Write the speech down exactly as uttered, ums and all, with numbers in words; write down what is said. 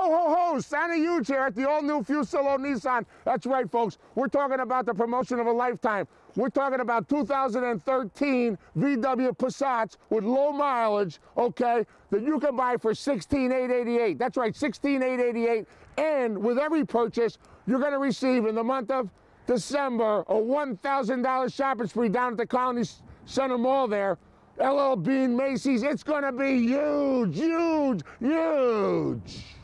ho, ho, Santa Huge here at the all-new Fusillo Nissan. That's right, folks. We're talking about the promotion of a lifetime. We're talking about two thousand thirteen V W Passats with low mileage, okay, that you can buy for sixteen thousand eight hundred eighty-eight dollars. That's right, sixteen thousand eight hundred eighty-eight dollars. And with every purchase, you're going to receive in the month of December a one thousand dollar shopping spree down at the Colony Center Mall there. L L Bean, Macy's. It's going to be huge, huge, huge.